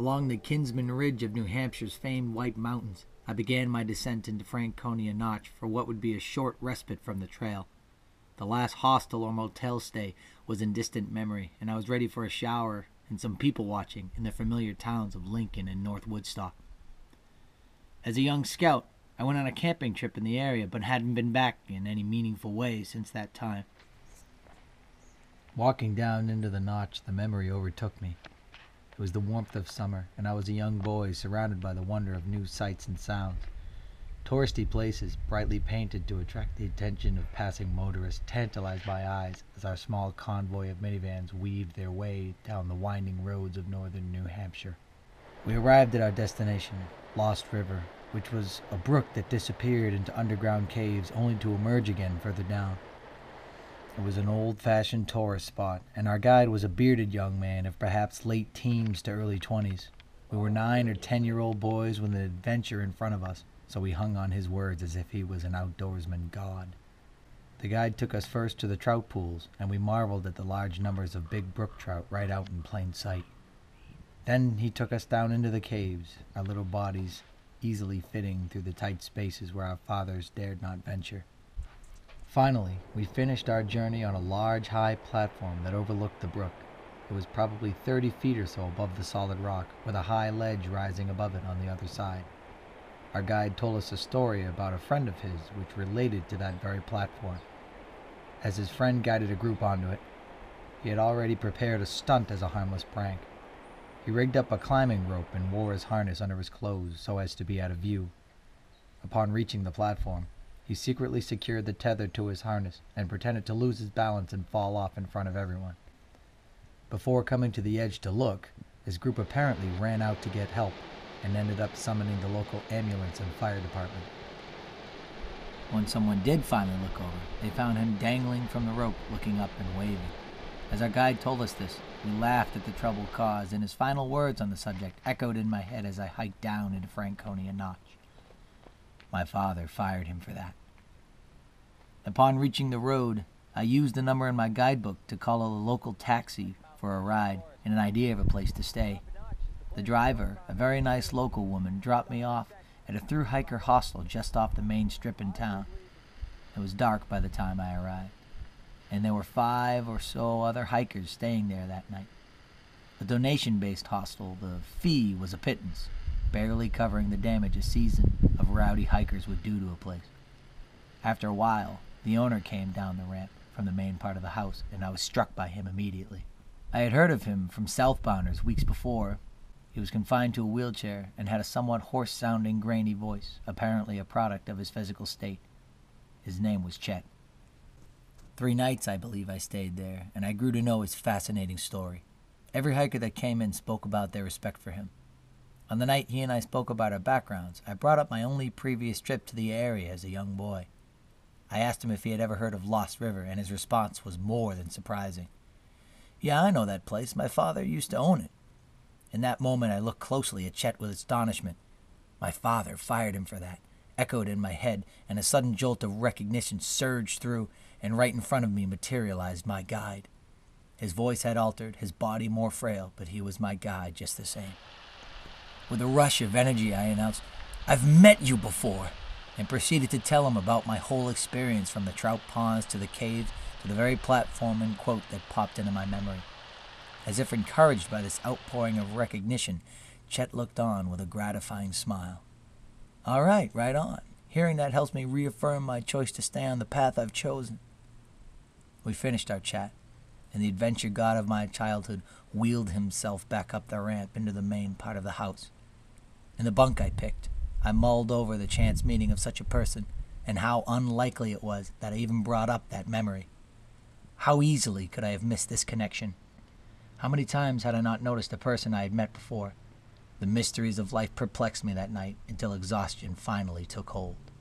Along the Kinsman Ridge of New Hampshire's famed White Mountains, I began my descent into Franconia Notch for what would be a short respite from the trail. The last hostel or motel stay was in distant memory, and I was ready for a shower and some people watching in the familiar towns of Lincoln and North Woodstock. As a young scout, I went on a camping trip in the area, but hadn't been back in any meaningful way since that time. Walking down into the notch, the memory overtook me. It was the warmth of summer, and I was a young boy surrounded by the wonder of new sights and sounds. Touristy places, brightly painted to attract the attention of passing motorists, tantalized my eyes as our small convoy of minivans weaved their way down the winding roads of northern New Hampshire. We arrived at our destination, Lost River, which was a brook that disappeared into underground caves only to emerge again further down. It was an old-fashioned tourist spot, and our guide was a bearded young man of perhaps late teens to early 20s. We were 9 or 10-year-old boys with an adventure in front of us, so we hung on his words as if he was an outdoorsman god. The guide took us first to the trout pools, and we marveled at the large numbers of big brook trout right out in plain sight. Then he took us down into the caves, our little bodies easily fitting through the tight spaces where our fathers dared not venture. Finally, we finished our journey on a large, high platform that overlooked the brook. It was probably 30 feet or so above the solid rock, with a high ledge rising above it on the other side. Our guide told us a story about a friend of his which related to that very platform. As his friend guided a group onto it, he had already prepared a stunt as a harmless prank. He rigged up a climbing rope and wore his harness under his clothes so as to be out of view. Upon reaching the platform, he secretly secured the tether to his harness and pretended to lose his balance and fall off in front of everyone. Before coming to the edge to look, his group apparently ran out to get help and ended up summoning the local ambulance and fire department. When someone did finally look over, they found him dangling from the rope, looking up and waving. As our guide told us this, we laughed at the trouble caused, and his final words on the subject echoed in my head as I hiked down into Franconia Notch. My father fired him for that. Upon reaching the road, I used the number in my guidebook to call a local taxi for a ride and an idea of a place to stay. The driver, a very nice local woman, dropped me off at a thru-hiker hostel just off the main strip in town. It was dark by the time I arrived, and there were 5 or so other hikers staying there that night. A donation-based hostel, the fee was a pittance, barely covering the damage a season of rowdy hikers would do to a place. After a while, the owner came down the ramp from the main part of the house, and I was struck by him immediately. I had heard of him from Southbounders weeks before. He was confined to a wheelchair and had a somewhat hoarse-sounding, grainy voice, apparently a product of his physical state. His name was Chet. 3 nights, I believe, I stayed there, and I grew to know his fascinating story. Every hiker that came in spoke about their respect for him. On the night he and I spoke about our backgrounds, I brought up my only previous trip to the area as a young boy. I asked him if he had ever heard of Lost River, and his response was more than surprising. "Yeah, I know that place. My father used to own it." In that moment, I looked closely at Chet with astonishment. My father fired him for that, echoed in my head, and a sudden jolt of recognition surged through, and right in front of me materialized my guide. His voice had altered, his body more frail, but he was my guide just the same. With a rush of energy, I announced, "I've met you before," and proceeded to tell him about my whole experience from the trout ponds to the caves to the very platform and quote that popped into my memory. As if encouraged by this outpouring of recognition, Chet looked on with a gratifying smile. "All right on. Hearing that helps me reaffirm my choice to stay on the path I've chosen." We finished our chat, and the adventure god of my childhood wheeled himself back up the ramp into the main part of the house. In the bunk I picked, I mulled over the chance meeting of such a person, and how unlikely it was that I even brought up that memory. How easily could I have missed this connection? How many times had I not noticed a person I had met before? The mysteries of life perplexed me that night until exhaustion finally took hold.